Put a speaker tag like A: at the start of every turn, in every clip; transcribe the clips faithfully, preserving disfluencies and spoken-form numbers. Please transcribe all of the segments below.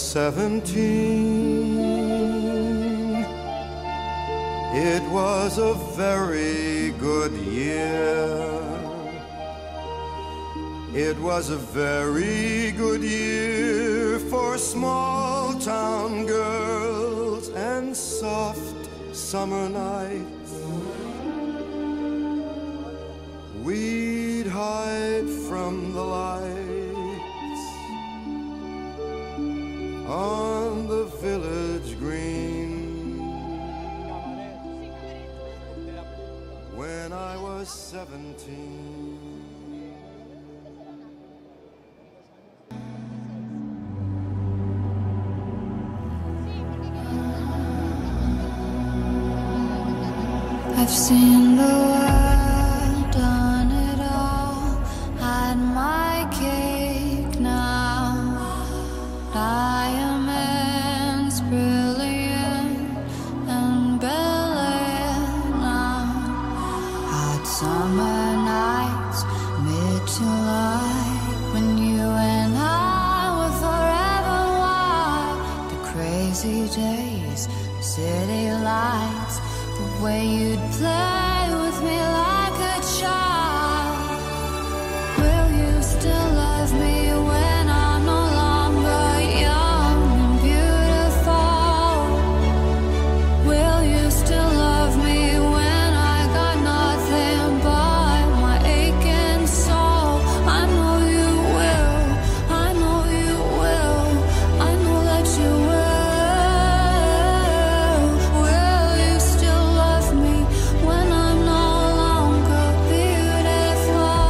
A: seventeen. It was a very good year. It was a very good year for small town girls and soft summer nights. We'd hide from the lights on the village green when I was seventeen.
B: I've seen the world, done it all, had my cake now. Diamonds, brilliant and brilliant now. Hot summer nights, mid-July, when you and I were forever wild. The crazy days, the city lights, the way you'd play with me like a child. Will you still love me when I'm no longer young and beautiful? Will you still love me when I got nothing but my aching soul? I know you will, I know you will, I know that you will. Will you still love me when I'm no longer beautiful?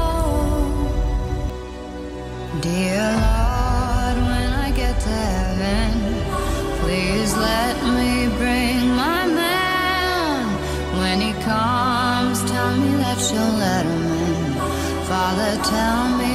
B: Dear Lord, when I get to heaven, please let me bring my man. When he comes, tell me that you'll let him in. Father, tell me